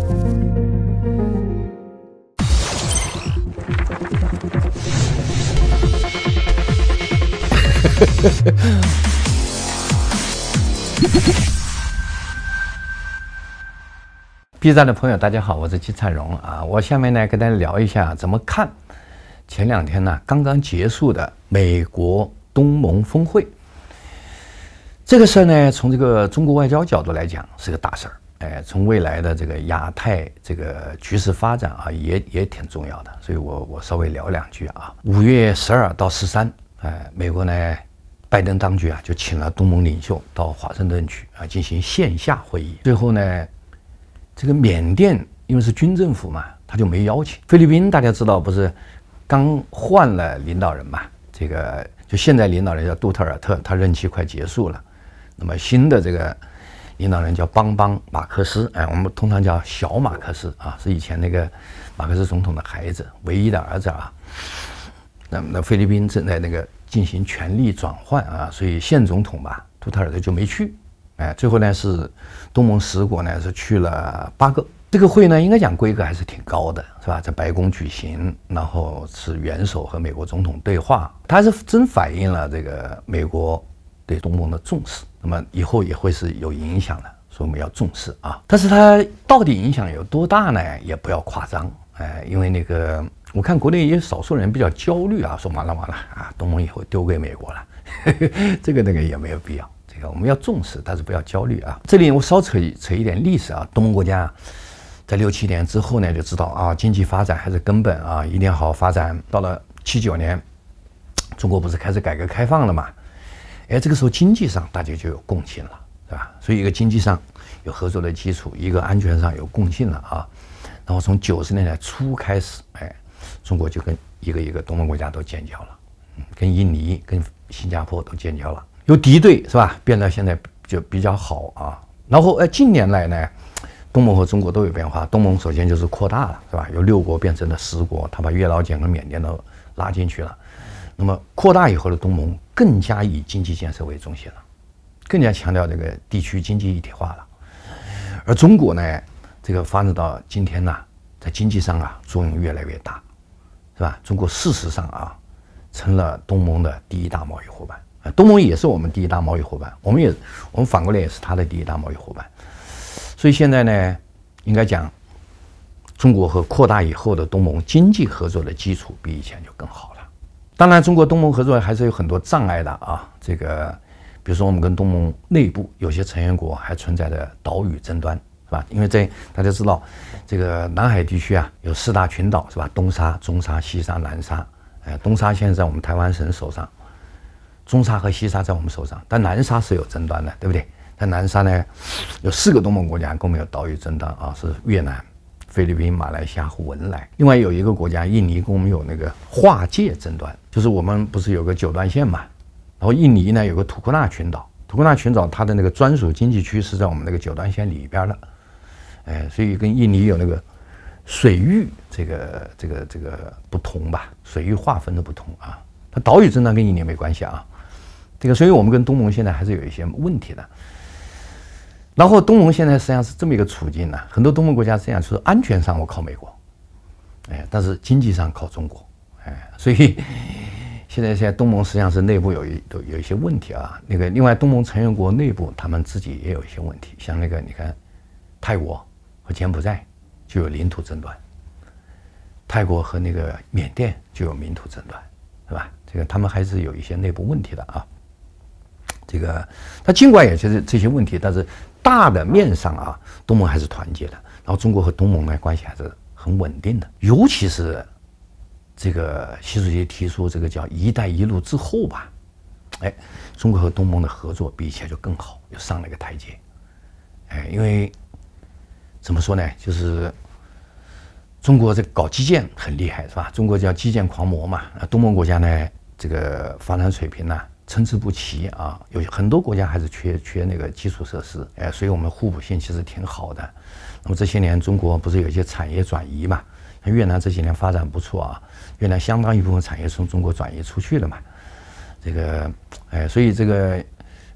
B 站的朋友，大家好，我是金灿荣啊。我下面呢跟大家聊一下怎么看前2天呢刚刚结束的美国东盟峰会。这个事儿呢，从这个中国外交角度来讲是个大事儿，从未来的这个亚太这个局势发展啊，也挺重要的。所以我稍微聊2句啊。5月12到13，美国呢拜登当局啊就请了东盟领袖到华盛顿去啊进行线下会议。最后呢，这个缅甸因为是军政府嘛，他就没邀请。菲律宾大家知道不是刚换了领导人嘛？这个就现在领导人叫杜特尔特，他任期快结束了。那么新的这个领导人叫邦邦马克思，我们通常叫小马克思啊，是以前那个马克思总统的孩子，唯一的儿子啊。那菲律宾正在那个进行权力转换啊，所以现总统吧，杜特尔特就没去。最后呢是东盟10国呢是去了8个。这个会呢应该讲规格还是挺高的，是吧？在白宫举行，然后是元首和美国总统对话，它是真反映了这个美国对东盟的重视。那么以后也会是有影响的，所以我们要重视啊。但是它到底影响有多大呢？也不要夸张，因为那个我看国内也有少数人比较焦虑啊，说完了啊，东盟以后丢给美国了，这个也没有必要。这个我们要重视，但是不要焦虑啊。这里我少扯一点历史啊。东盟国家在6、7年之后呢，就知道啊，经济发展还是根本啊，一定要好好发展。到了79年，中国不是开始改革开放了嘛？这个时候经济上大家就有共性了，对吧？所以一个经济上有合作的基础，一个安全上有共性了啊。然后从90年代初开始，中国就跟一个东盟国家都建交了，跟印尼、跟新加坡都建交了。有敌对是吧？变得现在就比较好啊。然后近年来呢，东盟和中国都有变化。东盟首先就是扩大了，是吧？由6国变成了10国，他把越老柬和缅甸都拉进去了。那么扩大以后的东盟更加以经济建设为中心了，更加强调这个地区经济一体化了。而中国呢，这个发展到今天呢，在经济上啊作用越来越大，是吧？中国事实上啊成了东盟的第1大贸易伙伴。东盟也是我们第1大贸易伙伴，我们反过来也是他的第1大贸易伙伴。所以现在呢，应该讲，中国和扩大以后的东盟经济合作的基础比以前就更好了。当然，中国东盟合作还是有很多障碍的啊。这个，比如说我们跟东盟内部有些成员国还存在着岛屿争端，是吧？因为大家知道，这个南海地区啊有4大群岛，是吧？东沙、中沙、西沙、南沙。东沙现在在我们台湾省手上。中沙和西沙在我们手上，但南沙是有争端的，对不对？但南沙呢，有4个东盟国家跟我们有岛屿争端啊，是越南、菲律宾、马来西亚和文莱。另外有一个国家印尼跟我们有那个划界争端，就是我们不是有个9段线嘛，然后印尼呢有个土库纳群岛，土库纳群岛它的那个专属经济区是在我们那个9段线里边的，所以跟印尼有那个水域这个不同吧，水域划分的不同啊。它岛屿争端跟印尼没关系啊。这个，所以我们跟东盟现在还是有一些问题的。然后东盟现在实际上是这么一个处境呢，很多东盟国家实际上就是安全上我靠美国，但是经济上靠中国，所以现在东盟实际上是内部有一些问题啊。那个另外东盟成员国内部他们自己也有一些问题，像那个你看泰国和柬埔寨就有领土争端，泰国和那个缅甸就有领土争端，是吧？这个他们还是有一些内部问题的啊。这个，它尽管也就是这些问题，但是大的面上啊，东盟还是团结的。然后中国和东盟的关系还是很稳定的，尤其是这个习主席提出这个叫"一带一路"之后吧，中国和东盟的合作比以前就更好，又上了一个台阶。因为怎么说呢，就是中国这搞基建很厉害，是吧？中国叫基建狂魔嘛。东盟国家呢，这个发展水平呢参差不齐啊，有很多国家还是缺那个基础设施，所以我们互补性其实挺好的。那么这些年中国不是有一些产业转移嘛？像越南这几年发展不错啊，越南相当一部分产业从中国转移出去了嘛。这个，所以这个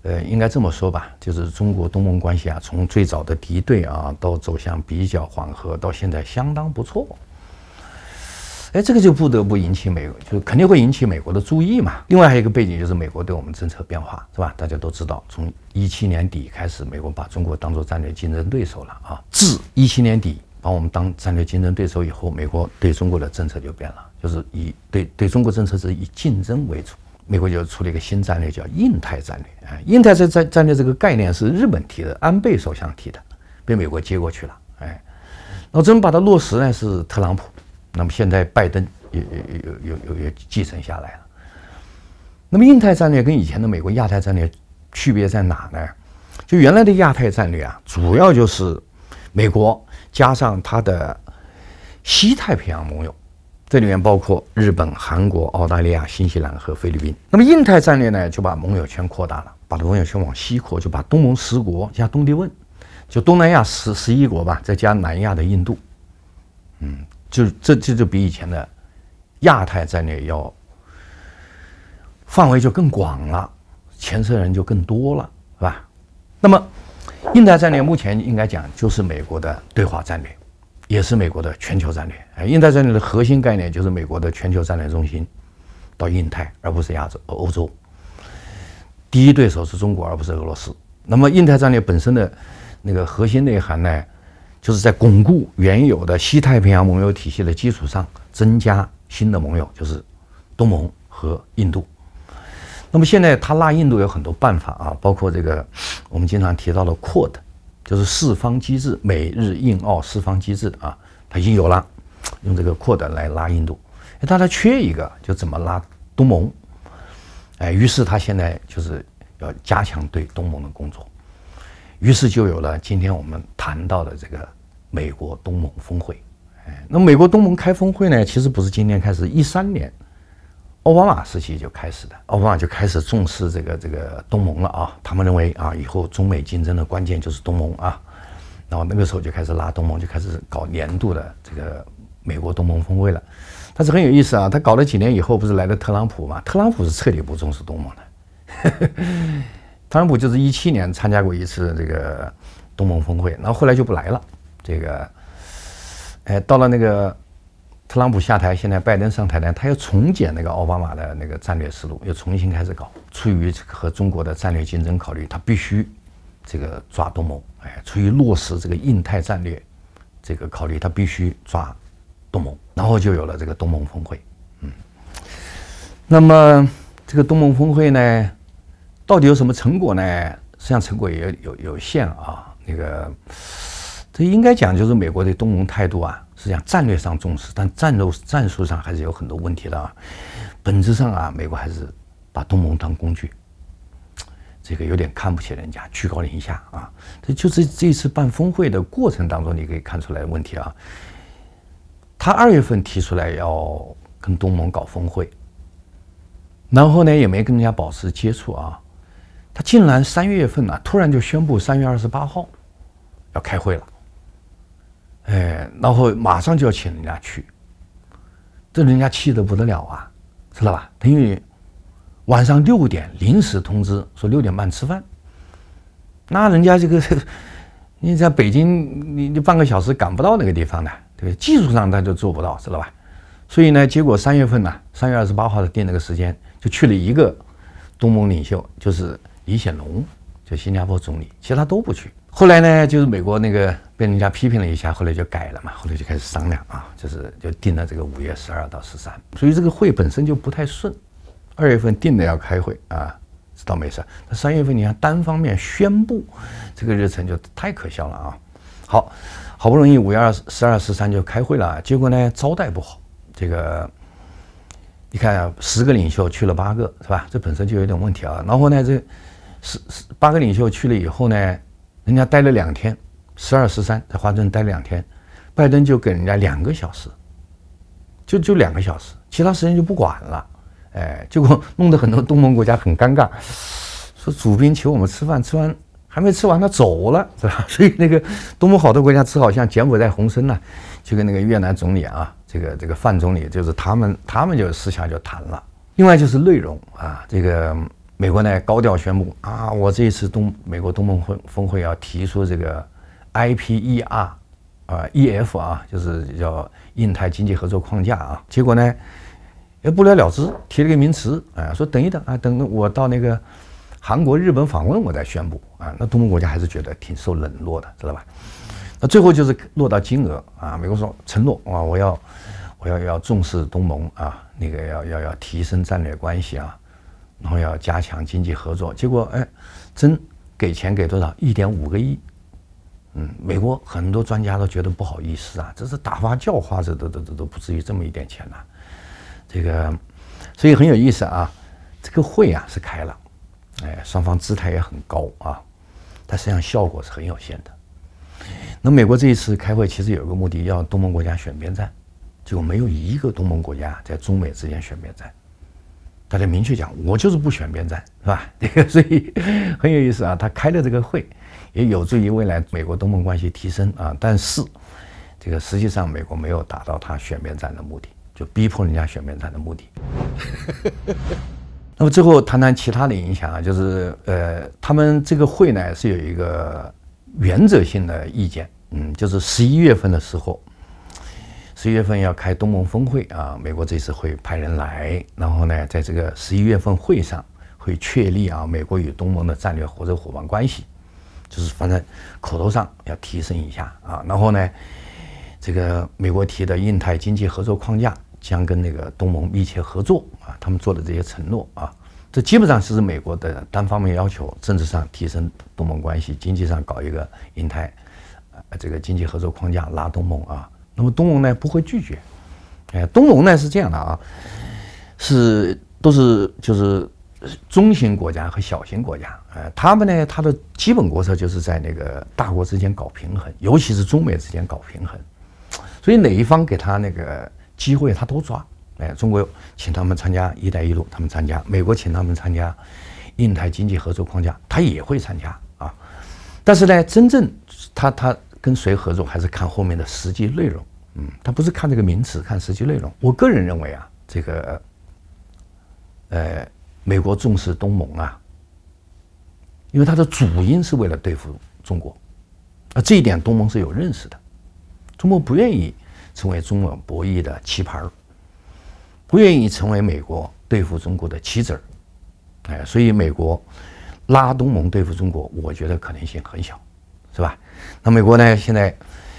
应该这么说吧，就是中国东盟关系啊，从最早的敌对啊，到走向比较缓和，到现在相当不错。这个就不得不引起美国，就肯定会引起美国的注意嘛。另外还有一个背景就是美国对我们政策变化，是吧？大家都知道，从17年底开始，美国把中国当作战略竞争对手了啊。自17年底把我们当战略竞争对手以后，美国对中国的政策就变了，就是对中国政策是以竞争为主。美国就出了一个新战略，叫印太战略。印太战略这个概念是日本提的，安倍首相提的，被美国接过去了。然后真把它落实呢是特朗普。那么现在拜登也继承下来了。那么印太战略跟以前的美国亚太战略区别在哪呢？就原来的亚太战略啊，主要就是美国加上它的西太平洋盟友，这里面包括日本、韩国、澳大利亚、新西兰和菲律宾。那么印太战略呢，就把盟友圈扩大了，把盟友圈往西扩，就把东盟10国加东帝汶，就东南亚11国吧，再加南亚的印度，这就比以前的亚太战略要范围就更广了，牵涉人就更多了，是吧？那么印太战略目前应该讲就是美国的对华战略，也是美国的全球战略。印太战略的核心概念就是美国的全球战略中心到印太，而不是欧洲。第一对手是中国，而不是俄罗斯。那么印太战略本身的那个核心内涵呢，就是在巩固原有的西太平洋盟友体系的基础上，增加新的盟友，就是东盟和印度。那么现在他拉印度有很多办法啊，包括这个我们经常提到的 QUAD， 就是四方机制，美日印澳四方机制啊，他已经有了，用这个 QUAD 来拉印度。但他缺一个，就怎么拉东盟？于是他现在就是要加强对东盟的工作。于是就有了今天我们谈到的这个美国东盟峰会。那美国东盟开峰会呢，其实不是今天开始，13年奥巴马时期就开始的。奥巴马就开始重视这个东盟了啊，他们认为啊，以后中美竞争的关键就是东盟啊。然后那个时候就开始拉东盟，就开始搞年度的这个美国东盟峰会了。但是很有意思啊，他搞了几年以后，不是来了特朗普嘛？特朗普是彻底不重视东盟的。特朗普就是17年参加过一次这个东盟峰会，然后后来就不来了。这个，到了那个特朗普下台，现在拜登上台呢，他要重检那个奥巴马的那个战略思路，又重新开始搞。出于和中国的战略竞争考虑，他必须这个抓东盟。出于落实这个印太战略这个考虑，他必须抓东盟，然后就有了这个东盟峰会。那么这个东盟峰会呢，到底有什么成果呢？实际上成果也有限啊。那个，这应该讲就是美国对东盟态度啊，实际上战略上重视，但战术上还是有很多问题的啊。本质上啊，美国还是把东盟当工具，这个有点看不起人家，居高临下啊。这次办峰会的过程当中，你可以看出来问题啊。他2月份提出来要跟东盟搞峰会，然后呢也没跟人家保持接触啊。他竟然3月份啊，突然就宣布3月28号要开会了，然后马上就要请人家去，这人家气得不得了啊，知道吧？等于晚上6点临时通知说6点半吃饭，那人家这个你在北京，你半个小时赶不到那个地方的，对不对？技术上他就做不到，知道吧？所以呢，结果3月份呢，3月28号的定那个时间，就去了一个东盟领袖，就是李显龙，就新加坡总理，其他都不去。后来呢，就是美国那个被人家批评了一下，后来就改了嘛，后来就开始商量啊，就定了这个5月12到13，所以这个会本身就不太顺。2月份定的要开会啊，这倒没事。那3月份你看单方面宣布这个日程就太可笑了啊！好不容易5月12、13就开会了，结果呢招待不好。这个你看啊，10个领袖去了8个，是吧？这本身就有点问题啊。然后呢，这8个领袖去了以后呢，人家待了2天，12、13在华盛顿待了2天，拜登就给人家2个小时，就2个小时，其他时间就不管了。结果弄得很多东盟国家很尴尬，说主宾请我们吃饭，吃完还没吃完他走了，是吧？所以那个东盟好多国家只好像柬埔寨洪森呐，就跟那个越南总理啊，这个范总理，就是他们就私下就谈了。另外就是内容啊，这个美国呢高调宣布啊，我这一次美国东盟峰会要提出这个 IPEF 啊，就是叫印太经济合作框架啊。结果呢，也不了了之，提了个名词，说等一等啊，等我到那个韩国、日本访问，我再宣布啊。那东盟国家还是觉得挺受冷落的，知道吧？那最后就是落到金额啊，美国说承诺啊，我要重视东盟啊，那个要提升战略关系啊，然后要加强经济合作。结果真给钱给多少？1.5个亿。美国很多专家都觉得不好意思啊，这是打发叫花，这都不至于这么一点钱呐。这个，所以很有意思啊。这个会啊是开了，双方姿态也很高啊，但实际上效果是很有限的。那美国这一次开会其实有个目的，要东盟国家选边站，结果没有一个东盟国家在中美之间选边站。大家明确讲，我就是不选边站，是吧？这个所以很有意思啊。他开了这个会，也有助于未来美国东盟关系提升啊。但是这个实际上美国没有达到他选边站的目的，就逼迫人家选边站的目的。那么最后谈谈其他的影响啊，就是他们这个会呢是有一个原则性的意见，就是11月份的时候。11月份要开东盟峰会啊，美国这次会派人来，然后呢，在这个11月份会上会确立啊，美国与东盟的战略合作伙伴关系，就是反正口头上要提升一下啊，然后呢，这个美国提的印太经济合作框架将跟那个东盟密切合作啊，他们做的这些承诺啊，这基本上是美国的单方面要求，政治上提升东盟关系，经济上搞一个印太这个经济合作框架拉东盟啊。那么东盟呢不会拒绝，东盟呢是这样的啊，都是就是中型国家和小型国家，他们呢它的基本国策就是在那个大国之间搞平衡，尤其是中美之间搞平衡，所以哪一方给他那个机会他都抓，中国请他们参加“一带一路”，他们参加；美国请他们参加印太经济合作框架，他也会参加啊。但是呢，真正他跟谁合作，还是看后面的实际内容。他不是看这个名词，看实际内容。我个人认为啊，这个美国重视东盟啊，因为它的主因是为了对付中国，这一点东盟是有认识的。中国不愿意成为中美博弈的棋盘，不愿意成为美国对付中国的棋子儿，所以美国拉东盟对付中国，我觉得可能性很小。是吧？那美国呢？现在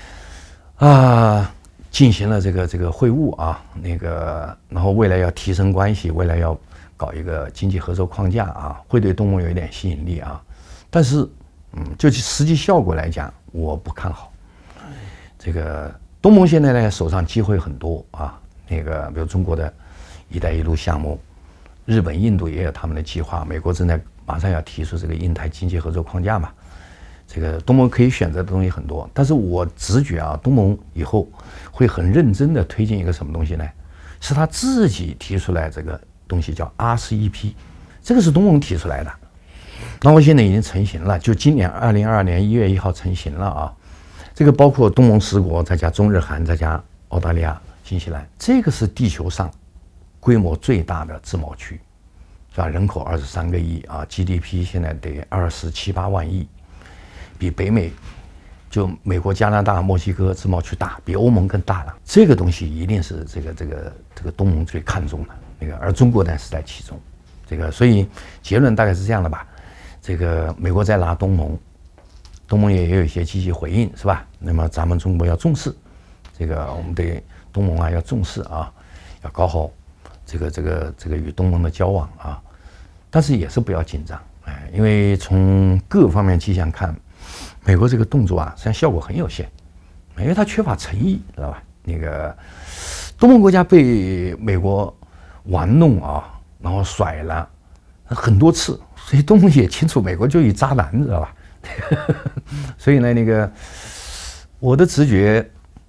进行了这个会晤啊，然后未来要提升关系，未来要搞一个经济合作框架啊，会对东盟有一点吸引力啊。但是，就实际效果来讲，我不看好。这个东盟现在呢，手上机会很多啊，比如中国的“一带一路”项目，日本、印度也有他们的计划，美国正在马上要提出这个印太经济合作框架嘛。这个东盟可以选择的东西很多，但是我直觉啊，东盟以后会很认真的推进一个什么东西呢？是他自己提出来这个东西叫 RCEP， 这个是东盟提出来的，然后现在已经成型了，就今年2022年1月1号成型了啊。这个包括东盟10国，再加中日韩，再加澳大利亚、新西兰，这个是地球上规模最大的自贸区，是吧？人口23个亿啊 ，GDP 现在得27、8万亿。比北美，就美国、加拿大、墨西哥自贸区大，比欧盟更大了。这个东西一定是这个东盟最看重的而中国呢是在其中。所以结论大概是这样的吧。这个美国在拉东盟，东盟也有一些积极回应，是吧？那么咱们中国要重视我们对东盟啊要重视啊，要搞好这个与东盟的交往啊，但是也是不要紧张，因为从各方面迹象看。美国这个动作啊，实际上效果很有限，因为它缺乏诚意，知道吧？东盟国家被美国玩弄啊，然后甩了很多次，所以东盟也清楚美国就一渣男，知道吧？所以呢，我的直觉，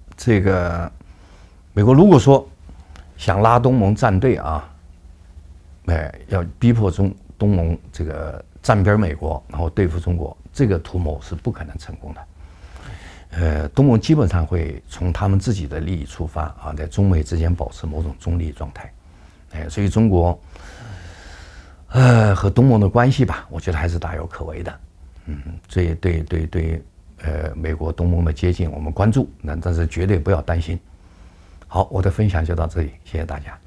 美国如果说想拉东盟站队啊，要逼迫东盟站边美国，然后对付中国。这个图谋是不可能成功的。东盟基本上会从他们自己的利益出发啊，在中美之间保持某种中立状态。所以中国和东盟的关系吧，我觉得还是大有可为的。对，美国东盟的接近我们关注，但是绝对不要担心。好，我的分享就到这里，谢谢大家。